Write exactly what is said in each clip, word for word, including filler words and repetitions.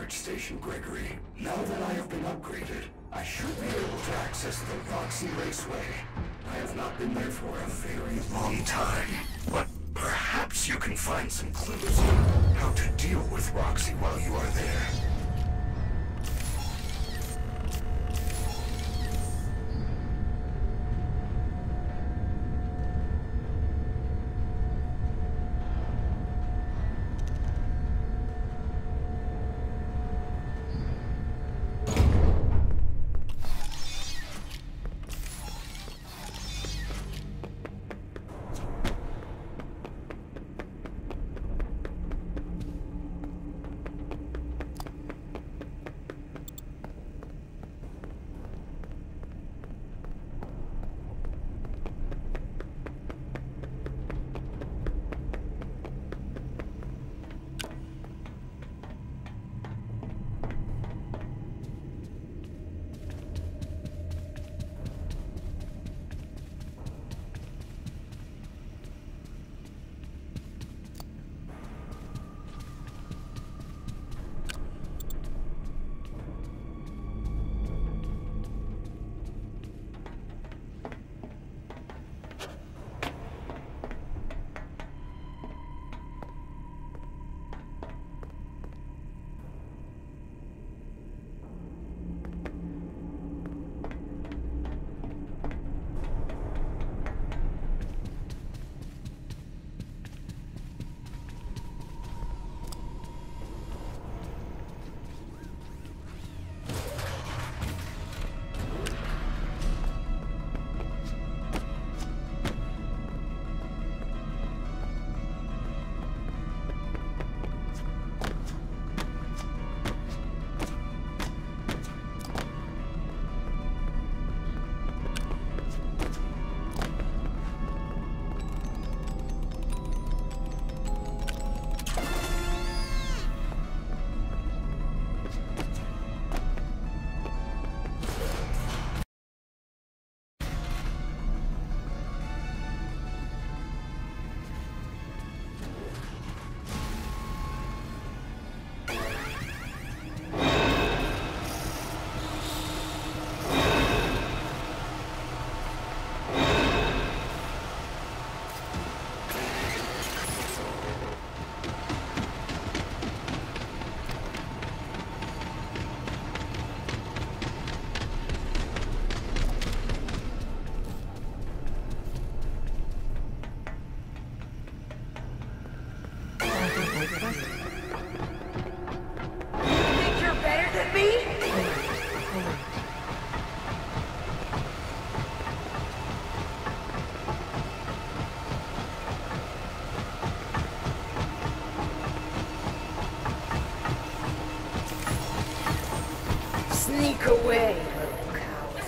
research station, Gregory. Now that I have been upgraded, I should be able to access the Roxy Raceway. I have not been there for a very long time, but perhaps you can find some clues on how to deal with Roxy while you are there. Sneak away, little coward.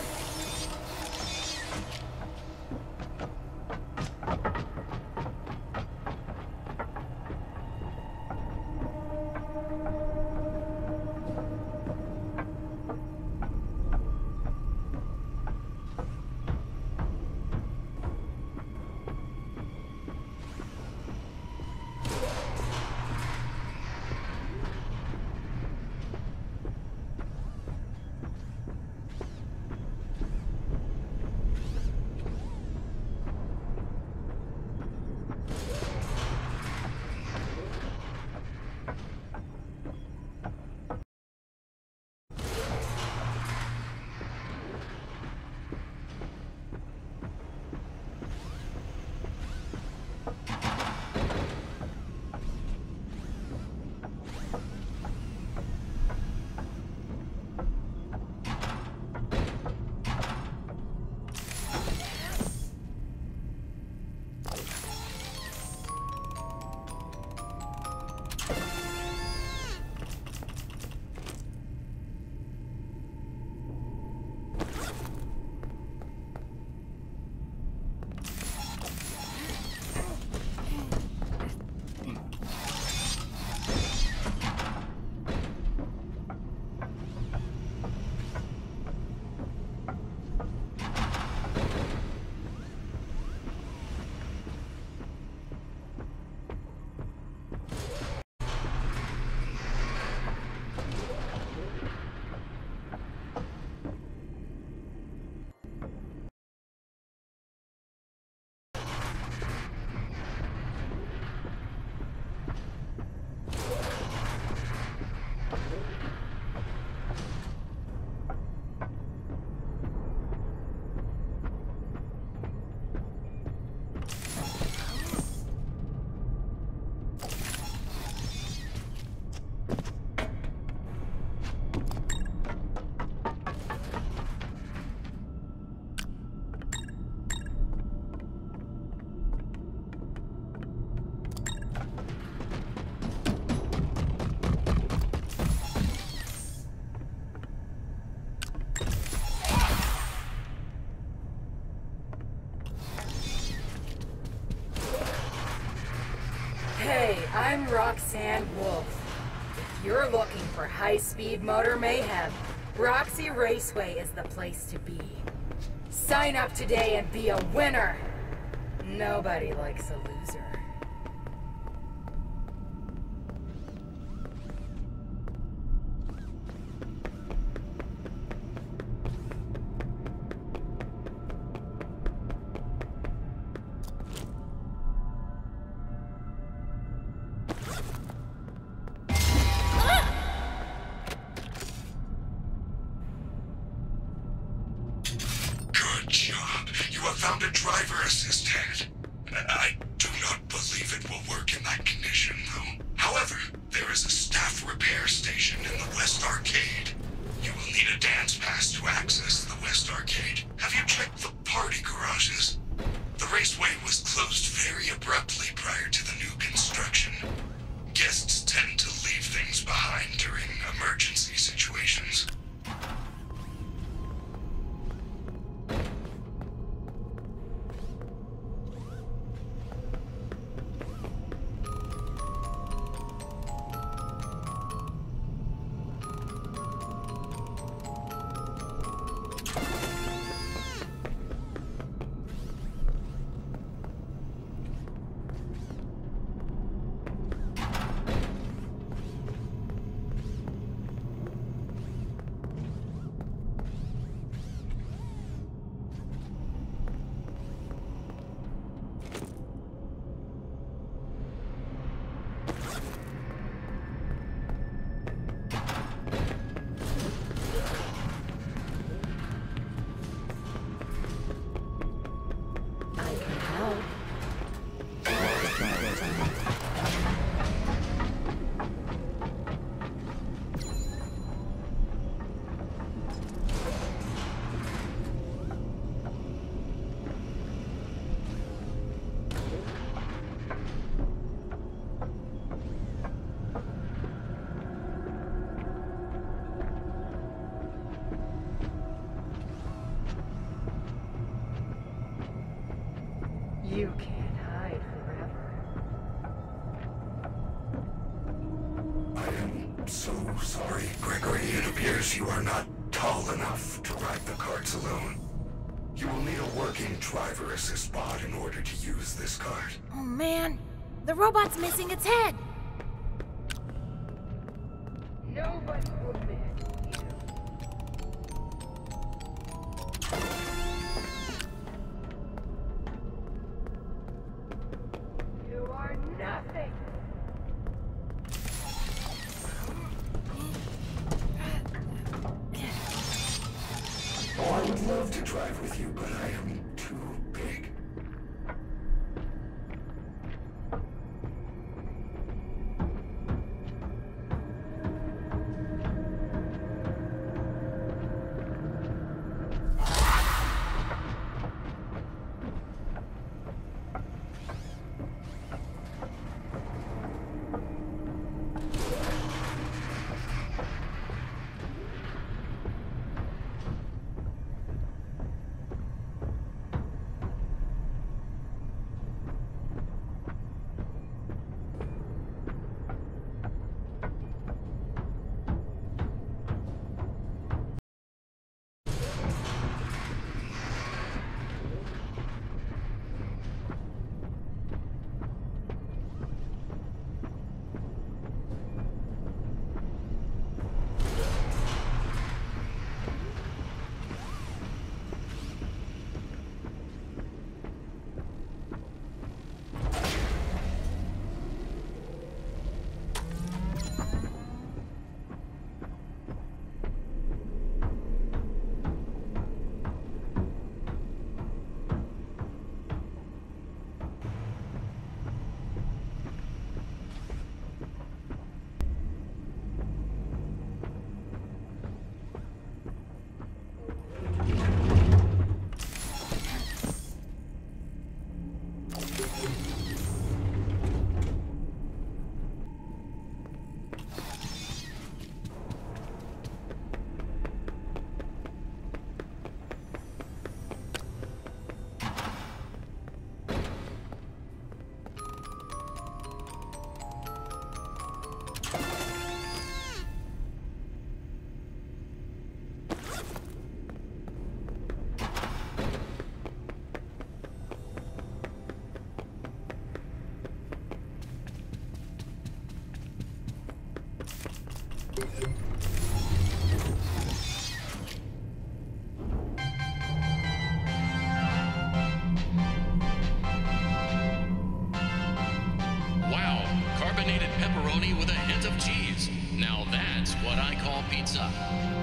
Roxanne Wolf. If you're looking for high-speed motor mayhem, Roxy Raceway is the place to be. Sign up today and be a winner! Nobody likes a loser. Found a driver assist head. I do not believe it will work in that condition, though. However, there is a staff repair station in the West Arcade. You will need a dance pass to access the West Arcade. Have you checked the party garages? The raceway was closed very abruptly prior to the new construction. Guests tend to leave things behind during emergency situations. You can't hide forever. I am so sorry, Gregory. It appears you are not tall enough to ride the carts alone. You will need a working driver assist pod in order to use this cart. Oh man, the robot's missing its head. Nobody will miss you. You are nothing. Oh, I would love to drive with you, but I am too big. double pizza.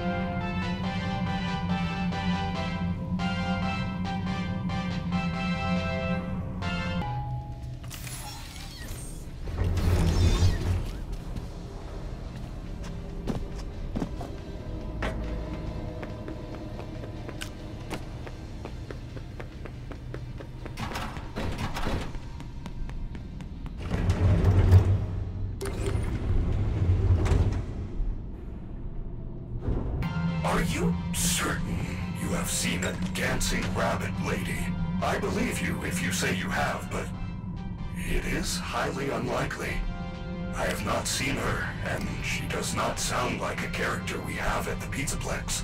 Are you certain you have seen a dancing rabbit lady? I believe you if you say you have, but it is highly unlikely. I have not seen her, and she does not sound like a character we have at the Pizzaplex.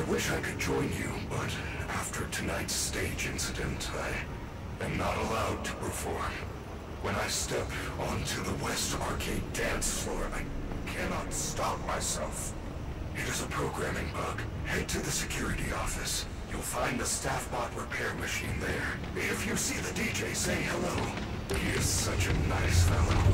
wish I could join you, but after tonight's stage incident, I am not allowed to perform. When I step onto the West Arcade dance floor, I cannot stop myself. It is a programming bug. Head to the security office. You'll find the staff bot repair machine there. If you see the D J, say hello. He is such a nice fellow.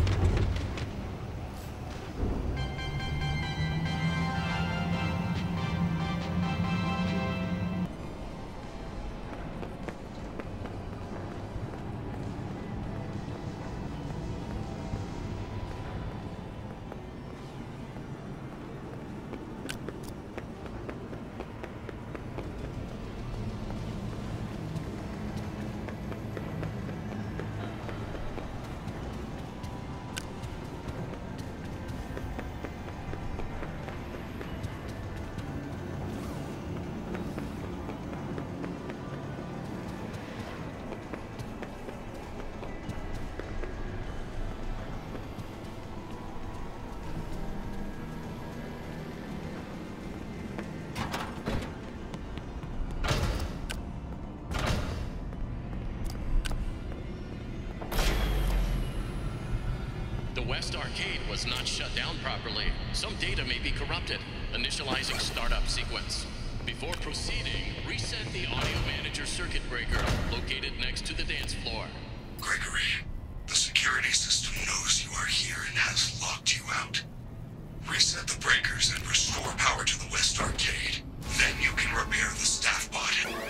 The West Arcade was not shut down properly. Some data may be corrupted. Initializing startup sequence. Before proceeding, reset the audio manager circuit breaker located next to the dance floor. Gregory, the security system knows you are here and has locked you out. Reset the breakers and restore power to the West Arcade. Then you can repair the staff bot.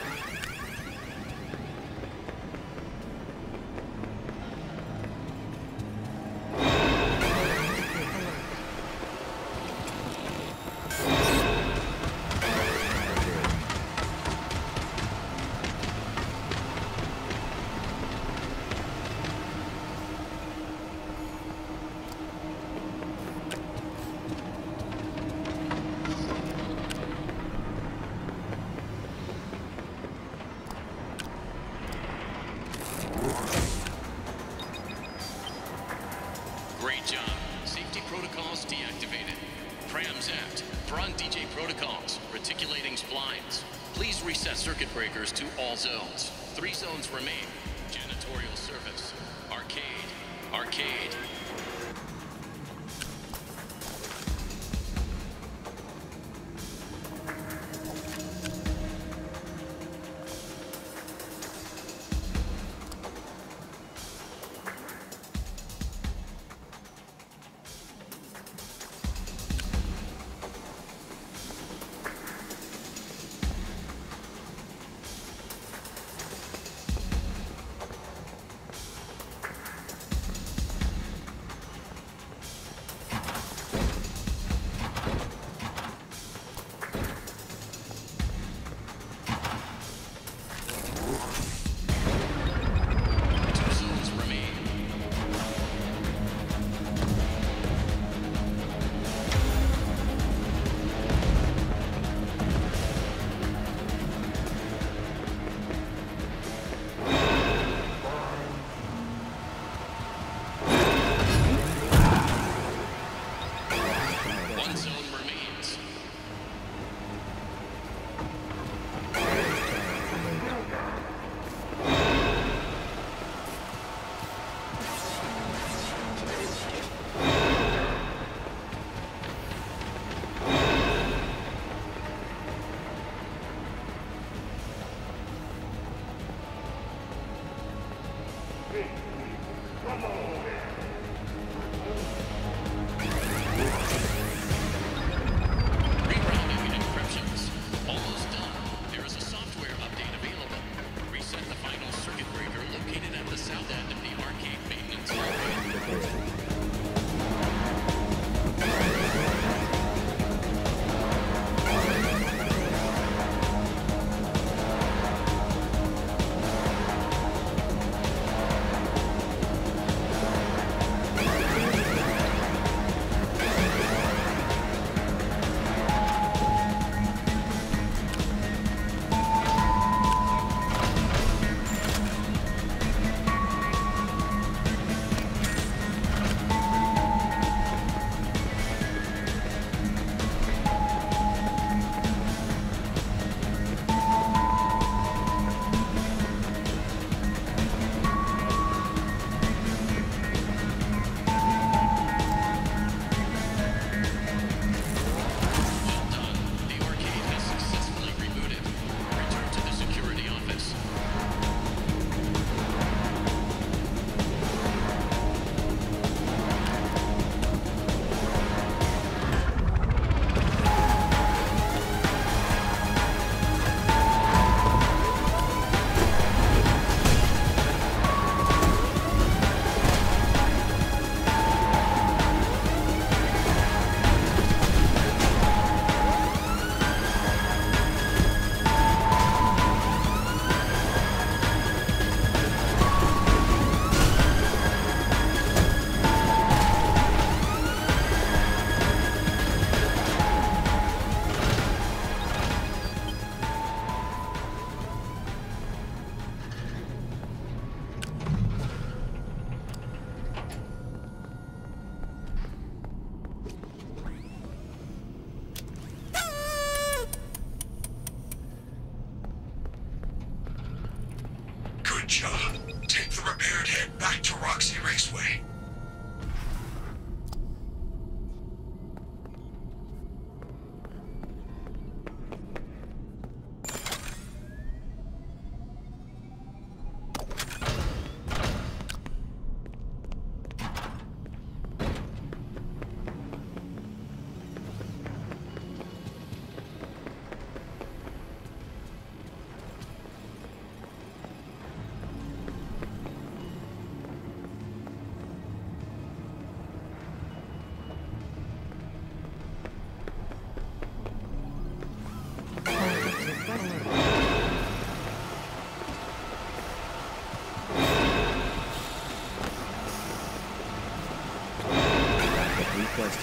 Great job. Safety protocols deactivated. Prams act. Front D J protocols. Reticulating splines. Please reset circuit breakers to all zones. Three zones remain. Janitorial service. Arcade. Arcade.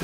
safety.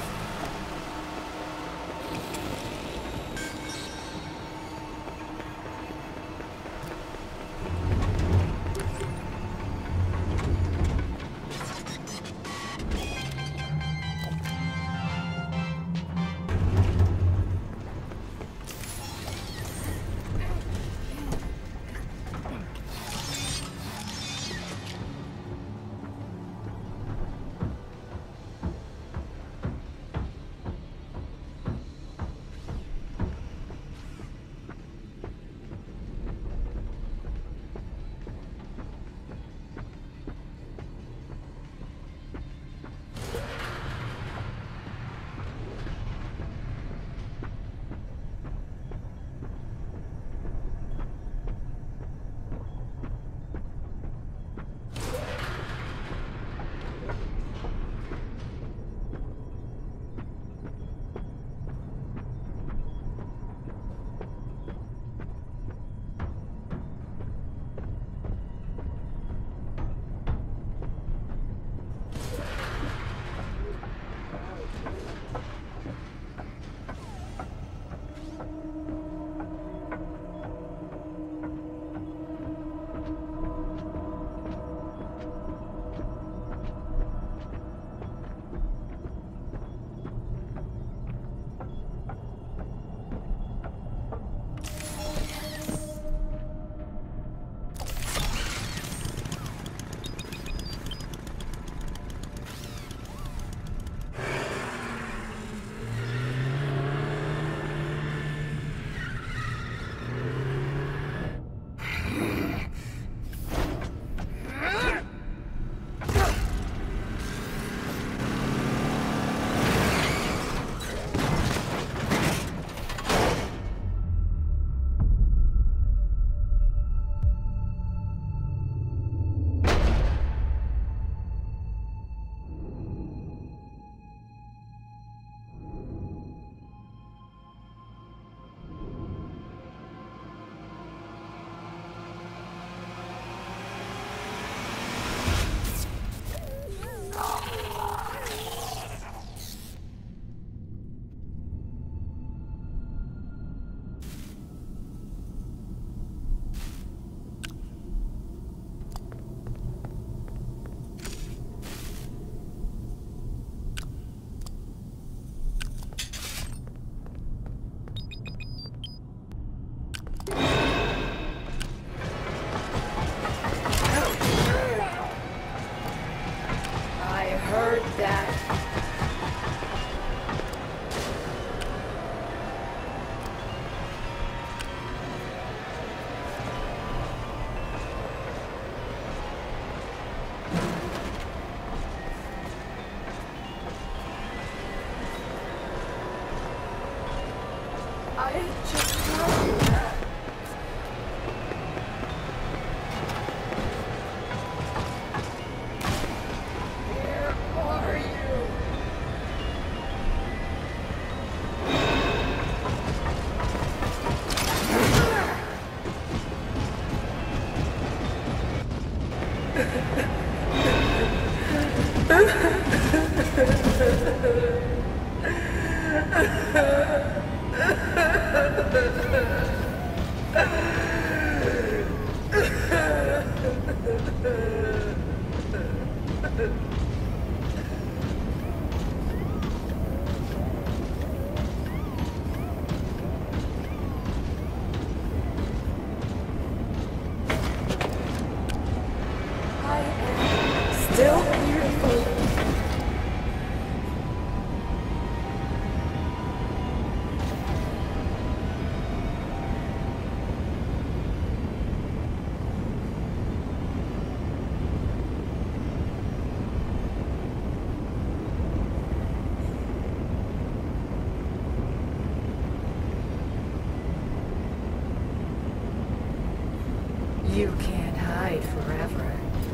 You can't hide forever.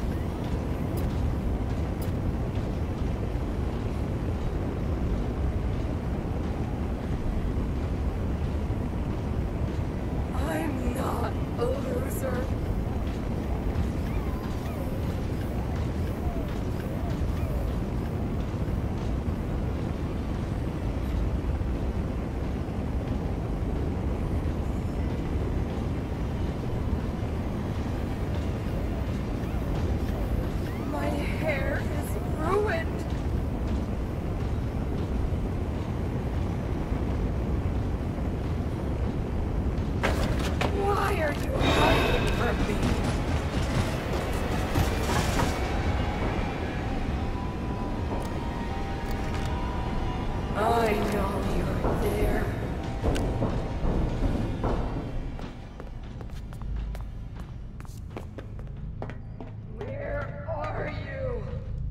I'm not a loser. I know you're there. Where are you?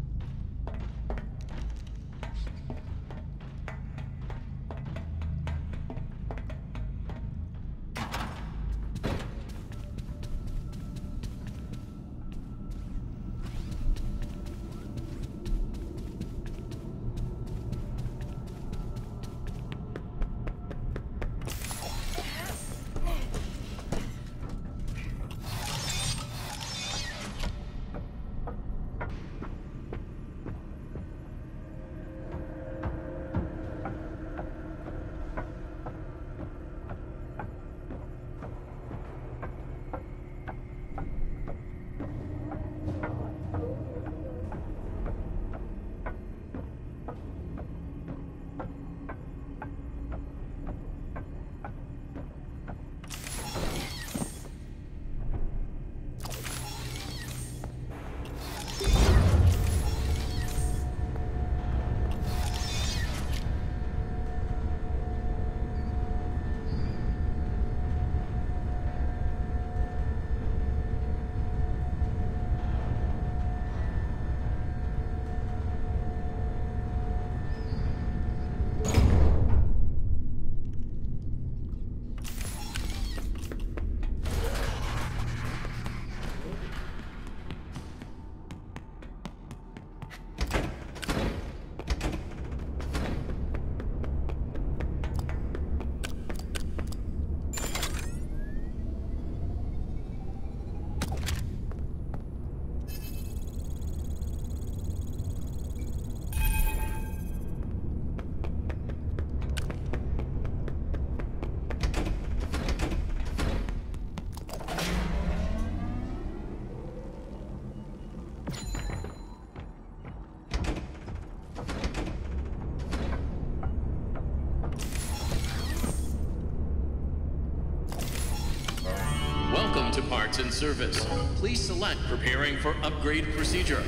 Welcome to Parts and Service. Please select Preparing for Upgrade Procedure.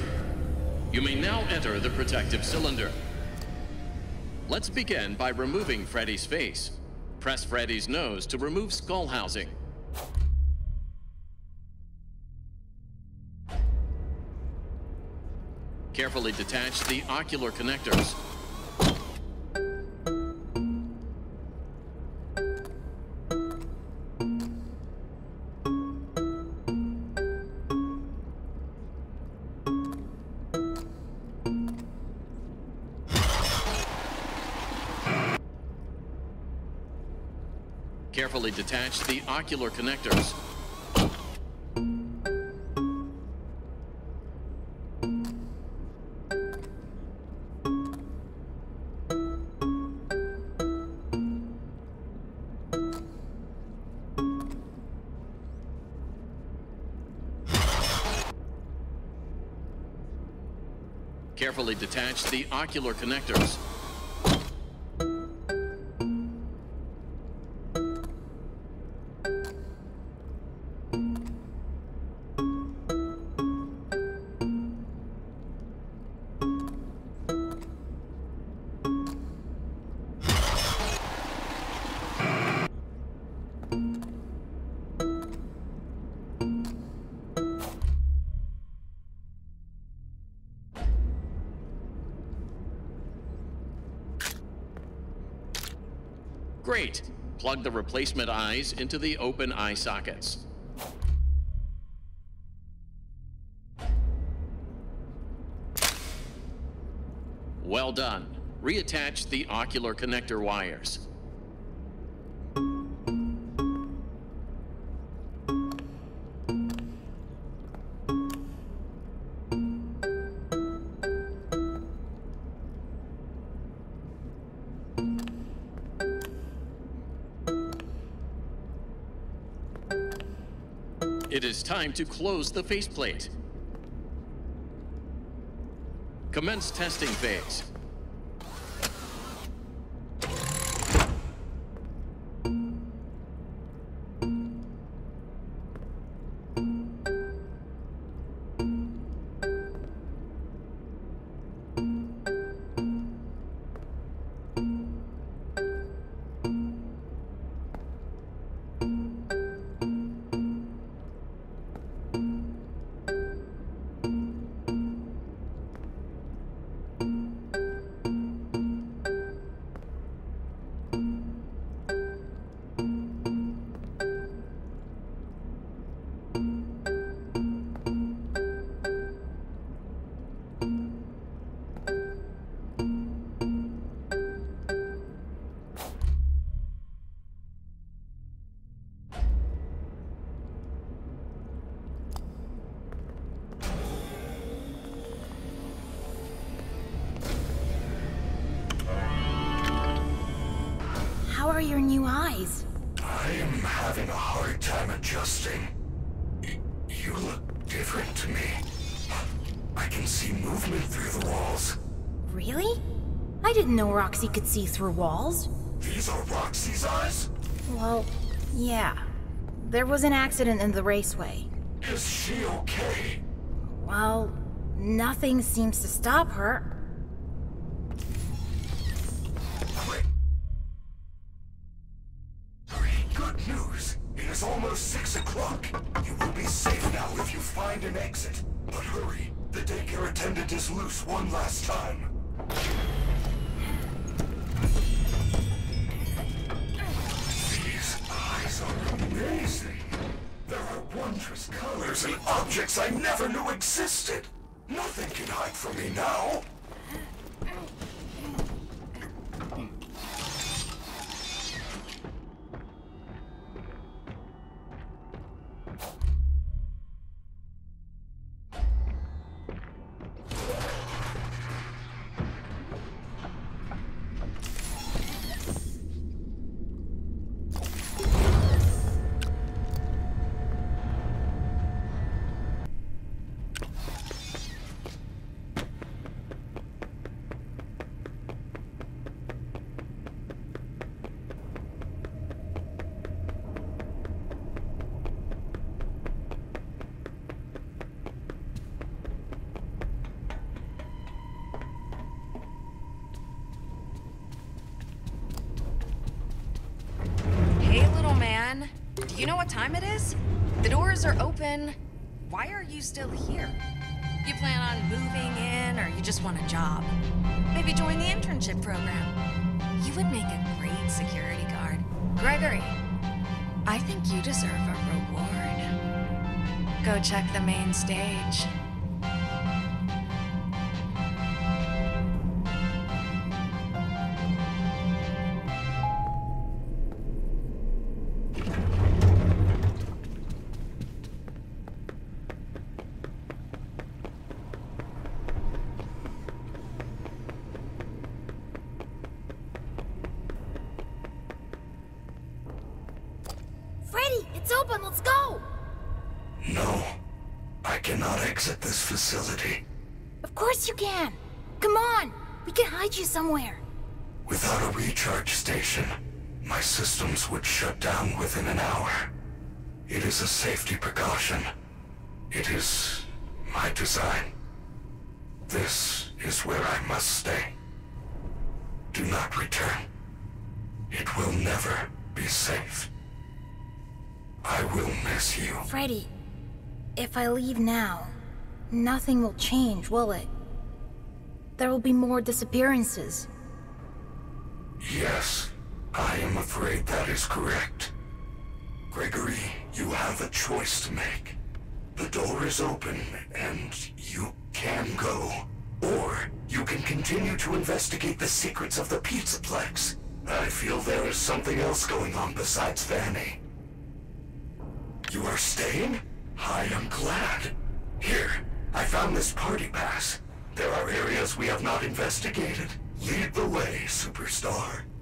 You may now enter the protective cylinder. Let's begin by removing Freddy's face. Press Freddy's nose to remove skull housing. Carefully detach the ocular connectors. Carefully detach the ocular connectors. Carefully detach the ocular connectors. Great. Plug the replacement eyes into the open eye sockets. Well done. Reattach the ocular connector wires. It is time to close the faceplate. Commence testing phase. how are your new eyes? I am having a hard time adjusting. Y- you look different to me. I can see movement through the walls. Really? I didn't know Roxy could see through walls. These are Roxy's eyes? Well, yeah. There was an accident in the raceway. Is she okay? Well, nothing seems to stop her. Great. Great good news. It is almost six o'clock. You will be safe now if you find an exit. But hurry, the daycare attendant is loose one last time. These eyes are amazing. There are wondrous colors and objects I never knew existed. Nothing can hide from me now. Do you know what time it is? The doors are open. Why are you still here? You plan on moving in, or you just want a job? Maybe join the internship program. You would make a great security guard. Gregory, I think you deserve a reward. Go check the main stage. Freddy, it's open, let's go! No, I cannot exit this facility. Of course you can! Come on, we can hide you somewhere. Without a recharge station, my systems would shut down within an hour. It is a safety precaution. It is my design. This is where I must stay. Do not return. It will never be safe. I will miss you. Freddy, if I leave now, nothing will change, will it? There will be more disappearances. Yes, I am afraid that is correct. Gregory, you have a choice to make. The door is open, and you can go. Or you can continue to investigate the secrets of the Pizzaplex. I feel there is something else going on besides Vanny. You are staying? I am glad. Here, I found this party pass. There are areas we have not investigated. Lead the way, superstar.